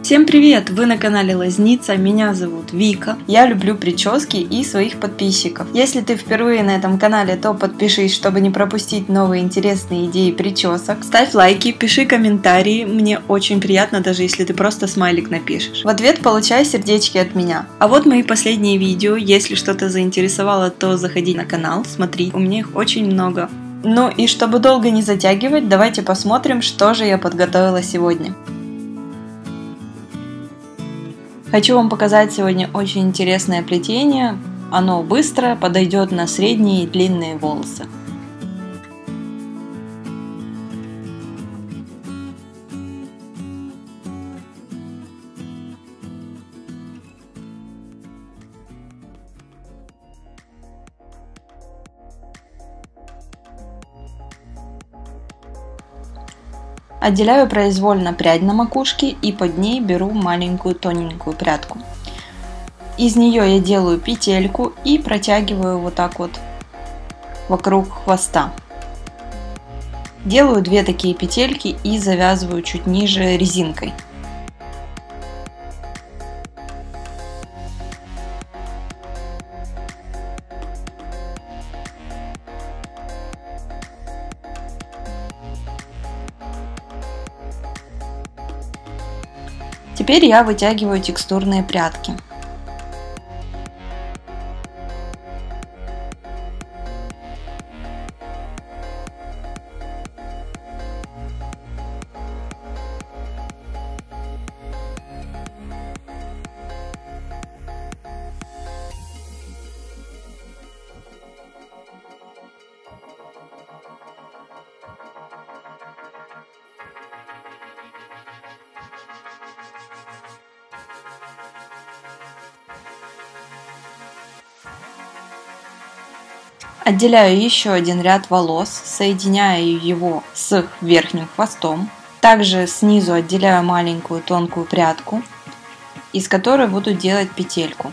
Всем привет! Вы на канале Лазница, меня зовут Вика. Я люблю прически и своих подписчиков. Если ты впервые на этом канале, то подпишись, чтобы не пропустить новые интересные идеи причесок. Ставь лайки, пиши комментарии, мне очень приятно, даже если ты просто смайлик напишешь. В ответ получай сердечки от меня. А вот мои последние видео, если что-то заинтересовало, то заходи на канал, смотри, у меня их очень много. Ну и чтобы долго не затягивать, давайте посмотрим, что же я подготовила сегодня. Хочу вам показать сегодня очень интересное плетение. Оно быстро подойдет на средние и длинные волосы. Отделяю произвольно прядь на макушке и под ней беру маленькую тоненькую прядку. Из нее я делаю петельку и протягиваю вот так вот вокруг хвоста. Делаю 2 такие петельки и завязываю чуть ниже резинкой. Теперь я вытягиваю текстурные прядки. Отделяю еще один ряд волос, соединяю его с верхним хвостом. Также снизу отделяю маленькую тонкую прядку, из которой буду делать петельку.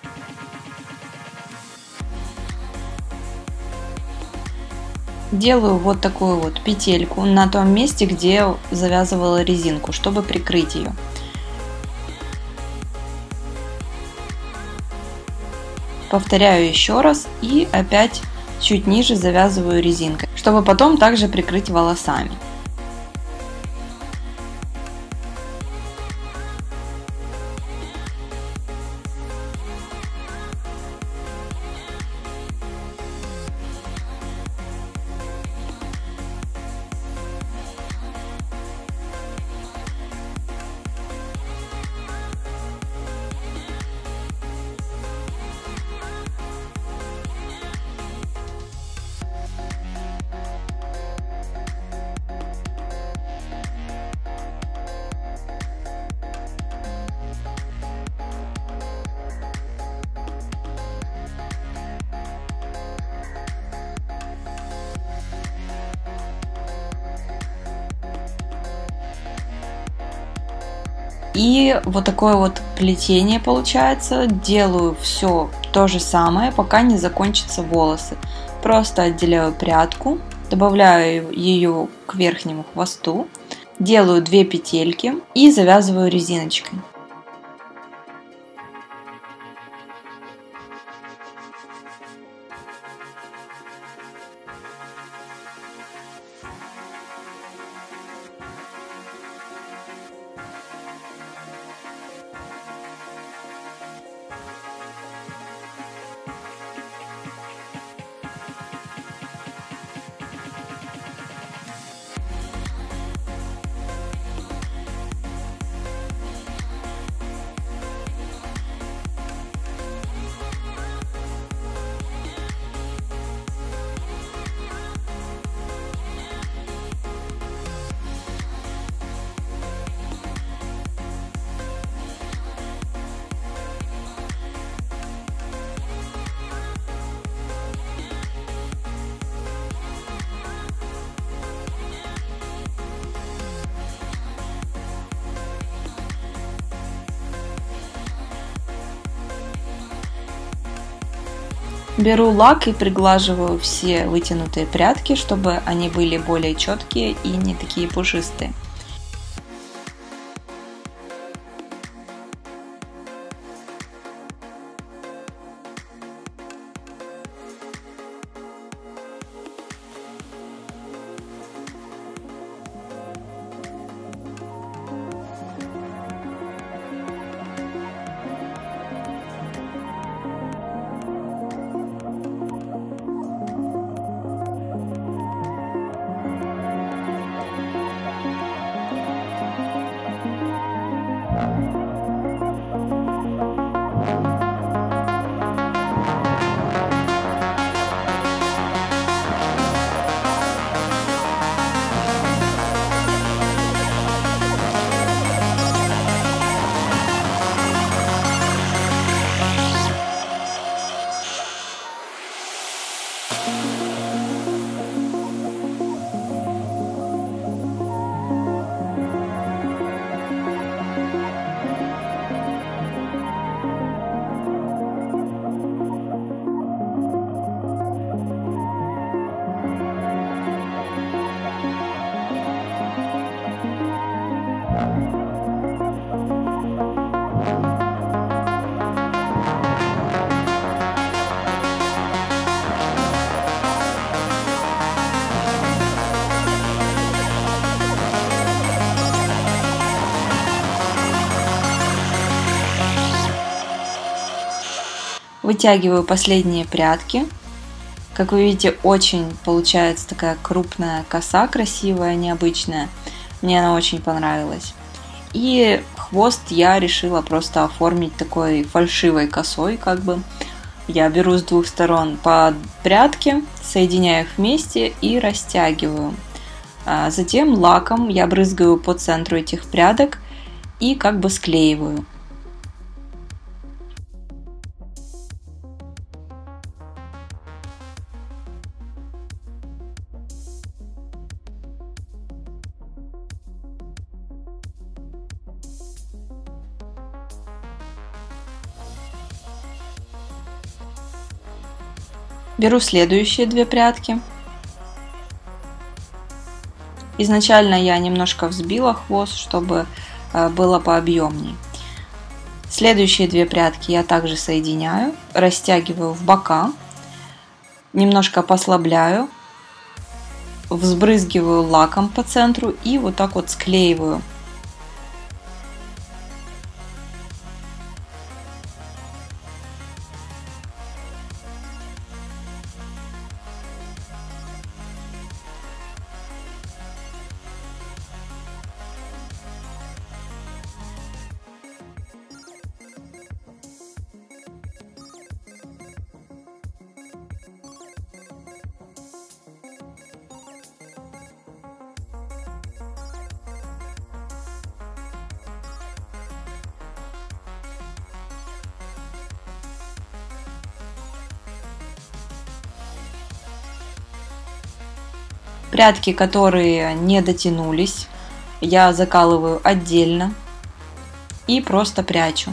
Делаю вот такую вот петельку на том месте, где завязывала резинку, чтобы прикрыть ее. Повторяю еще раз и опять чуть ниже завязываю резинкой, чтобы потом также прикрыть волосами. И вот такое вот плетение получается. Делаю все то же самое, пока не закончатся волосы. Просто отделяю прядку, добавляю ее к верхнему хвосту, делаю 2 петельки и завязываю резиночкой. Беру лак и приглаживаю все вытянутые прядки, чтобы они были более четкие и не такие пушистые. Вытягиваю последние прядки. Как вы видите, очень получается такая крупная коса, красивая, необычная. Мне она очень понравилась. И хвост я решила просто оформить такой фальшивой косой, как бы. Я беру с двух сторон по прядке, соединяю их вместе и растягиваю. Затем лаком я брызгаю по центру этих прядок и как бы склеиваю. Беру следующие две прядки. Изначально я немножко взбила хвост, чтобы было пообъемнее. Следующие две прядки я также соединяю, растягиваю в бока, немножко послабляю, взбрызгиваю лаком по центру и вот так вот склеиваю. Прядки, которые не дотянулись, я закалываю отдельно и просто прячу.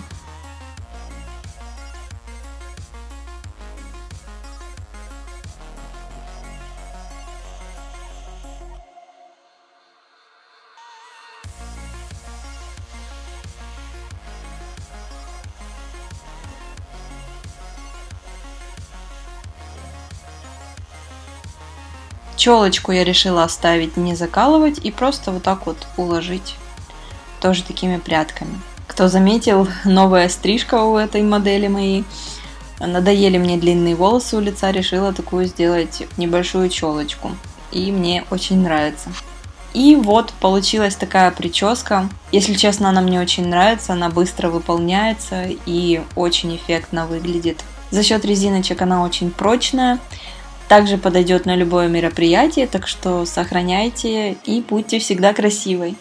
Челочку я решила оставить, не закалывать и просто вот так вот уложить тоже такими прядками. Кто заметил, новая стрижка у этой модели моей. Надоели мне длинные волосы у лица, решила такую сделать небольшую челочку. И мне очень нравится. И вот получилась такая прическа. Если честно, она мне очень нравится, она быстро выполняется и очень эффектно выглядит. За счет резиночек она очень прочная. Также подойдет на любое мероприятие, так что сохраняйте и будьте всегда красивой.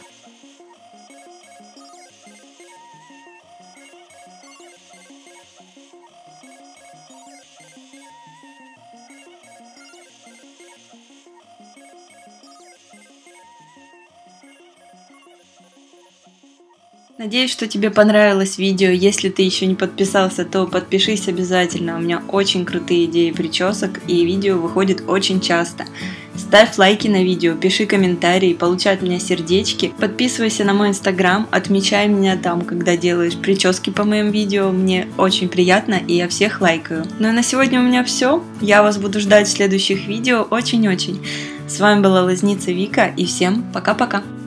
Надеюсь, что тебе понравилось видео. Если ты еще не подписался, то подпишись обязательно. У меня очень крутые идеи причесок, и видео выходит очень часто. Ставь лайки на видео, пиши комментарии, получай от меня сердечки. Подписывайся на мой инстаграм, отмечай меня там, когда делаешь прически по моим видео. Мне очень приятно, и я всех лайкаю. Ну и на сегодня у меня все. Я вас буду ждать в следующих видео очень-очень. С вами была Лозница Вика, и всем пока-пока.